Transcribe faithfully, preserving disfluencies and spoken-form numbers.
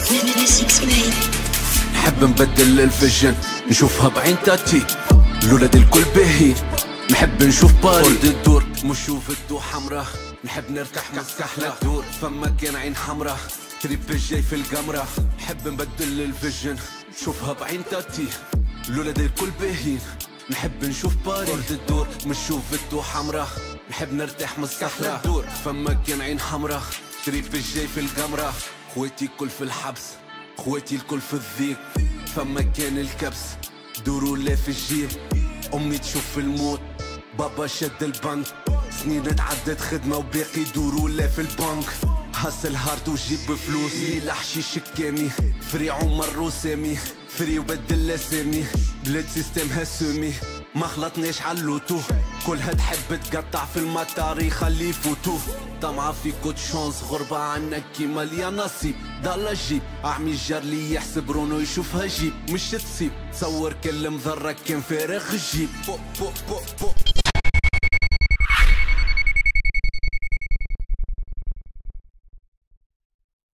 نحب نبدل الفيجن نشوفها بعين تاتي الولاد الكل باهين. نحب نشوف باري ورد الدور مش شوف الدو حمرا. نحب نرتاح مسكحلة دور فما كان عين حمرا. تريب جاي في القمرة. نحب نبدل الفيجن نشوفها بعين تاتي الولاد الكل باهين. نحب نشوف باري ورد الدور مش شوف الدو حمرا. نحب نرتاح مسكحلة دور فما كان عين حمرا. تريب جاي في القمرة. خواتي الكل في الحبس خواتي الكل في الذيك فما كان الكبس. دوروا لا في الجيب امي تشوف الموت بابا شد البنك. سنين تعدت خدمة وباقي دوروا لا في البنك. هاسل هارد وجيب فلوس ليلة حشيش كامي. فري عمر وسامي فري وبدل اسامي. بلاد سيستمها سومي ما خلطناش علوتو. كلها تحب تقطع في المطار يخلي يفوتو. طمعة في كوت شونس غربة عنك كيما ليا نصيب. ضل جيب اعمي الجار لي يحسب رونو يشوفها جيب مش تصيب. تصور كل مذرة كان فارغ الجيب. بو بو بو بو